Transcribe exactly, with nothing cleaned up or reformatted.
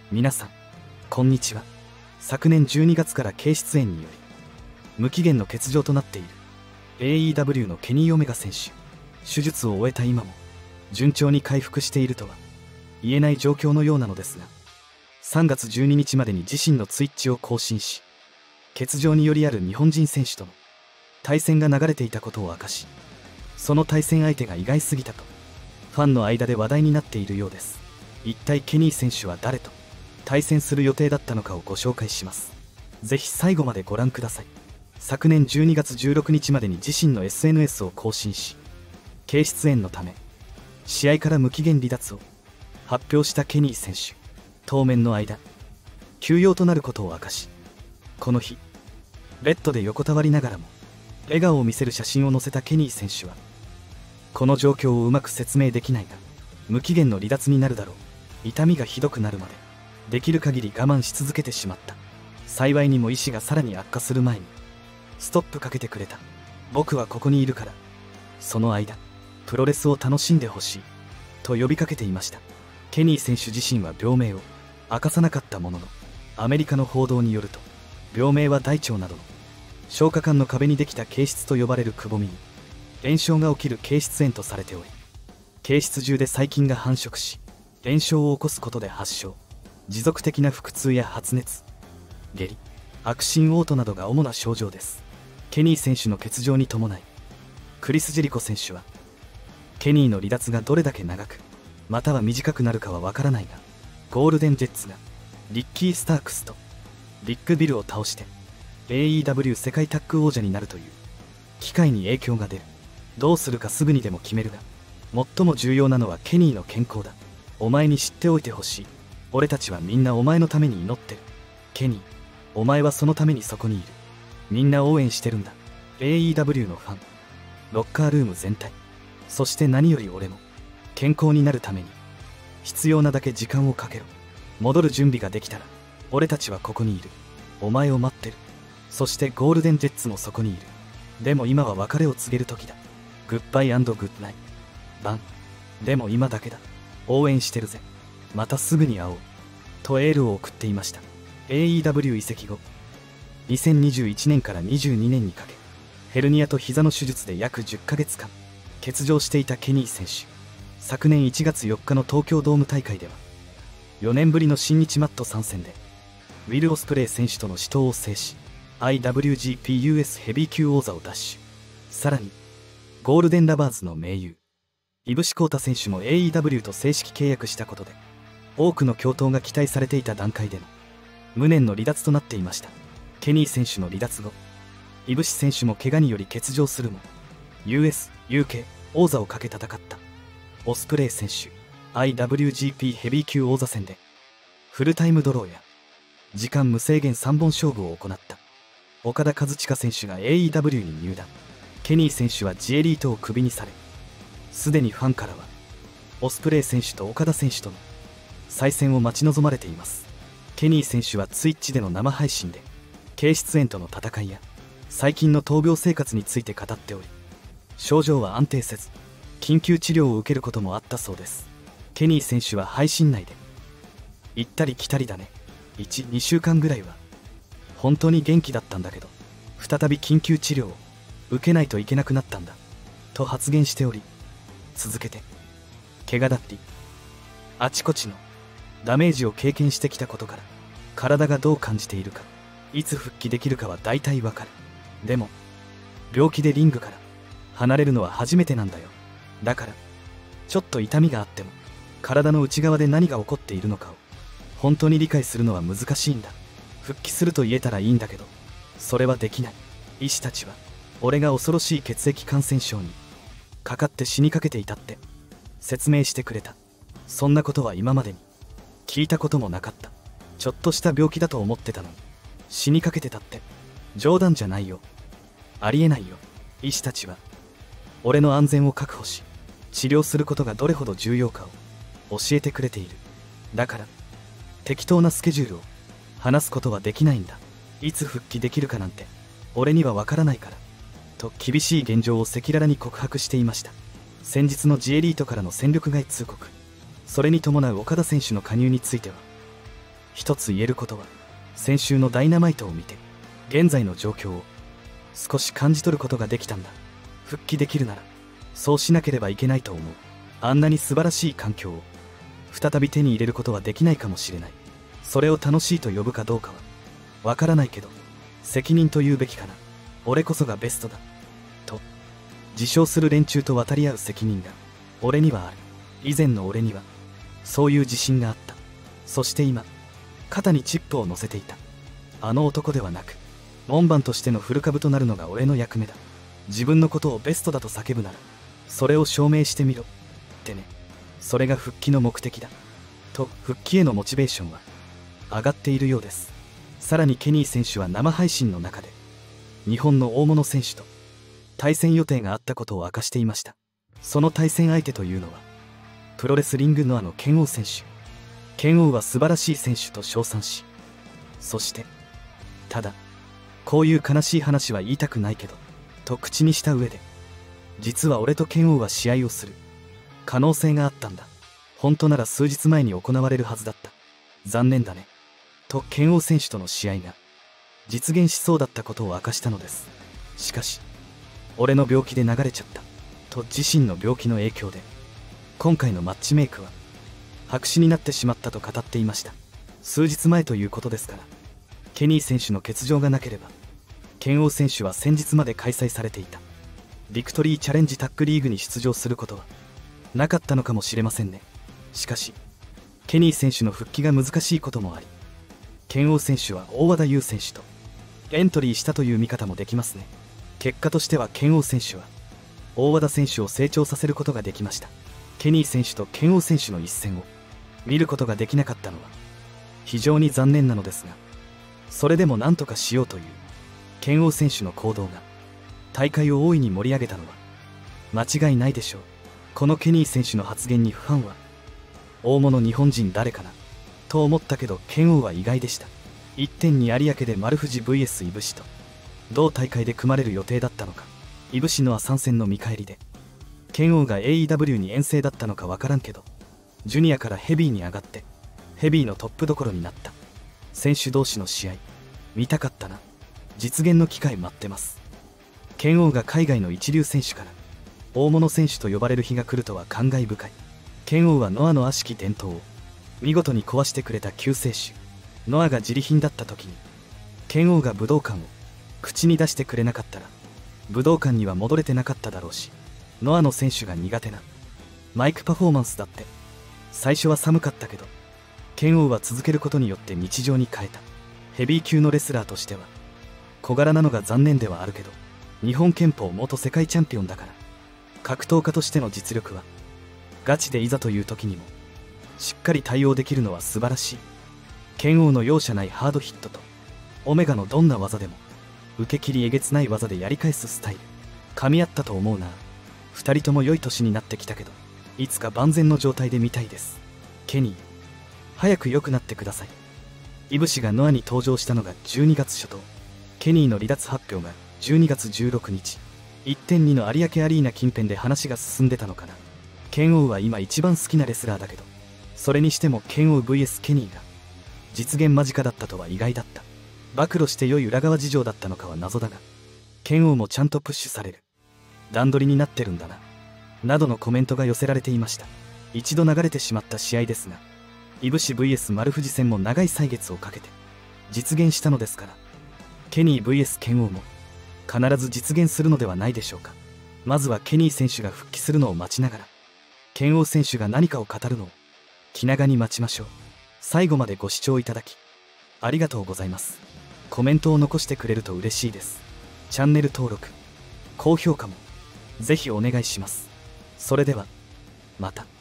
皆さんこんにちは。昨年じゅうにがつから経質炎により無期限の欠場となっている エーイーダブリュー のケニー・オメガ選手。手術を終えた今も順調に回復しているとは言えない状況のようなのですが、さんがつじゅうににちまでに自身のツイッチを更新し、欠場によりある日本人選手との対戦が流れていたことを明かし、その対戦相手が意外すぎたとファンの間で話題になっているようです。一体ケニー選手は誰と対戦する予定だったのかをご紹介します。ぜひ最後までご覧ください。昨年じゅうにがつじゅうろくにちまでに自身の エスエヌエス を更新し、経質炎のため試合から無期限離脱を発表したケニー選手。当面の間休養となることを明かし、この日ベッドで横たわりながらも笑顔を見せる写真を載せたケニー選手は、この状況をうまく説明できないが無期限の離脱になるだろう、痛みがひどくなるまでできる限り我慢し続けてしまった。幸いにも意志がさらに悪化する前にストップかけてくれた。僕はここにいるからその間プロレスを楽しんでほしいと呼びかけていました。ケニー選手自身は病名を明かさなかったものの、アメリカの報道によると病名は大腸などの消化管の壁にできた憩室と呼ばれるくぼみに炎症が起きる憩室炎とされており、憩室中で細菌が繁殖し炎症を起こすことで発症、持続的な腹痛や発熱、下痢、悪心嘔吐などが主な症状です。ケニー選手の欠場に伴い、クリス・ジェリコ選手はケニーの離脱がどれだけ長くまたは短くなるかはわからないが、ゴールデンジェッツがリッキー・スタークスとビッグ・ビルを倒して エーイーダブリュー 世界タッグ王者になるという機会に影響が出る。どうするかすぐにでも決めるが、最も重要なのはケニーの健康だ。お前に知っておいてほしい。俺たちはみんなお前のために祈ってる。ケニー、お前はそのためにそこにいる。みんな応援してるんだ。 エーイーダブリュー のファン、ロッカールーム全体、そして何より俺も健康になるために必要なだけ時間をかけろ。戻る準備ができたら俺たちはここにいる。お前を待ってる。そしてゴールデンジェッツもそこにいる。でも今は別れを告げる時だ。グッバイ&グッナイバン。でも今だけだ。応援してるぜ。またすぐに会おうとエールを送っていました。 エーイーダブリュー 移籍後にせんにじゅういちねんからにじゅうにねんにかけ、ヘルニアと膝の手術で約じゅっかげつかん欠場していたケニー選手。昨年いちがつよっかの東京ドーム大会ではよねんぶりの新日マット参戦でウィル・オスプレイ選手との死闘を制し アイダブリュージーピーユーエス ヘビー級王座を奪取。さらにゴールデンラバーズの盟友イブシ・コータ選手も エーイーダブリュー と正式契約したことで、多くの共闘が期待されていた段階での無念の離脱となっていました。ケニー選手の離脱後、イブシ選手も怪我により欠場するも ユーエス、ユーケー 王座をかけ戦ったオスプレイ選手 アイダブリュージーピー ヘビー級王座戦でフルタイムドローや時間無制限さんぼん勝負を行った。岡田和親選手が エーイーダブリュー に入団。ケニー選手はジエリートをクビにされ、すでにファンからはオスプレイ選手と岡田選手との再戦を待ち望まれています。ケニー選手はツイッチでの生配信で経質炎との戦いや最近の闘病生活について語っており、症状は安定せず緊急治療を受けることもあったそうです。ケニー選手は配信内で行ったり来たりだね、いち、にしゅうかんぐらいは本当に元気だったんだけど再び緊急治療を受けないといけなくなったんだと発言しており、続けて怪我だったりあちこちのダメージを経験してきたことから体がどう感じているか、いつ復帰できるかは大体わかる。でも病気でリングから離れるのは初めてなんだよ。だからちょっと痛みがあっても体の内側で何が起こっているのかを本当に理解するのは難しいんだ。復帰すると言えたらいいんだけどそれはできない。医師たちは俺が恐ろしい血液感染症にかかって死にかけていたって説明してくれた。そんなことは今までに聞いたこともなかった。ちょっとした病気だと思ってたのに死にかけてたって冗談じゃないよ。ありえないよ。医師たちは俺の安全を確保し治療することがどれほど重要かを教えてくれている。だから適当なスケジュールを話すことはできないんだ。いつ復帰できるかなんて俺にはわからないからと厳しい現状を赤裸々に告白していました。先日の G エリートからの戦力外通告、それに伴う岡田選手の加入については一つ言えることは、先週のダイナマイトを見て現在の状況を少し感じ取ることができたんだ。復帰できるならそうしなければいけないと思う。あんなに素晴らしい環境を再び手に入れることはできないかもしれない。それを楽しいと呼ぶかどうかはわからないけど、責任と言うべきかな。俺こそがベストだと自称する連中と渡り合う責任が俺にはある。以前の俺にはそういう自信があった。そして今肩にチップを乗せていたあの男ではなく、門番としての古株となるのが俺の役目だ。自分のことをベストだと叫ぶならそれを証明してみろってね。それが復帰の目的だと、復帰へのモチベーションは上がっているようです。さらにケニー選手は生配信の中で日本の大物選手と対戦予定があったことを明かしていました。その対戦相手というのはプロレスリングノアの拳王選手。拳王は素晴らしい選手と称賛し、そしてただこういう悲しい話は言いたくないけどと口にした上で、実は俺と拳王は試合をする可能性があったんだ。本当なら数日前に行われるはずだった。残念だねと拳王選手との試合が実現しそうだったことを明かしたのです。しかし俺の病気で流れちゃったと、自身の病気の影響で今回のマッチメイクは白紙になってしまったと語っていました。数日前ということですから、ケニー選手の欠場がなければ拳王選手は先日まで開催されていたビクトリーチャレンジタッグリーグに出場することはなかったのかもしれませんね。しかしケニー選手の復帰が難しいこともあり、拳王選手は大和田優選手とエントリーしたという見方もできますね。結果としては拳王選手は大和田選手を成長させることができました。ケニー選手と拳王選手の一戦を見ることができなかったのは非常に残念なのですが、それでも何とかしようという拳王選手の行動が大会を大いに盛り上げたのは間違いないでしょう。このケニー選手の発言にファンは大物日本人誰かなと思ったけど、拳王は意外でした。いってんに有明で丸藤 ブイエス いぶしと同大会で組まれる予定だったのか、いぶしのは参戦の見返りで拳王が エーイーダブリュー に遠征だったのかわからんけど、ジュニアからヘビーに上がってヘビーのトップどころになった選手同士の試合見たかったな。実現の機会待ってます。拳王が海外の一流選手から大物選手と呼ばれる日が来るとは感慨深い。拳王はノアの悪しき伝統を見事に壊してくれた救世主。ノアが自利品だった時に拳王が武道館を口に出してくれなかったら武道館には戻れてなかっただろうし、ノアの選手が苦手なマイクパフォーマンスだって最初は寒かったけど、拳王は続けることによって日常に変えた。ヘビー級のレスラーとしては小柄なのが残念ではあるけど、日本拳法元世界チャンピオンだから格闘家としての実力はガチでいざという時にもしっかり対応できるのは素晴らしい。拳王の容赦ないハードヒットとオメガのどんな技でも受け切りえげつない技でやり返すスタイル、噛み合ったと思うな。二人とも良い年になってきたけど、いつか万全の状態で見たいです。ケニー早く良くなってください。いぶしがノアに登場したのがじゅうにがつ初頭、ケニーの離脱発表がじゅうにがつじゅうろくにち、いってんに の有明アリーナ近辺で話が進んでたのかな。拳王は今一番好きなレスラーだけど、それにしても拳王 ブイエス ケニーが実現間近だったとは意外だった。暴露して良い裏側事情だったのかは謎だが、拳王もちゃんとプッシュされる段取りになってるんだななどのコメントが寄せられていました。一度流れてしまった試合ですが、いぶし ブイエス 丸藤戦も長い歳月をかけて実現したのですから、ケニー ブイエス 拳王も必ず実現するのではないでしょうか。まずはケニー選手が復帰するのを待ちながら、拳王選手が何かを語るのを気長に待ちましょう。最後までご視聴いただきありがとうございます。コメントを残してくれると嬉しいです。チャンネル登録高評価もぜひお願いします。それではまた。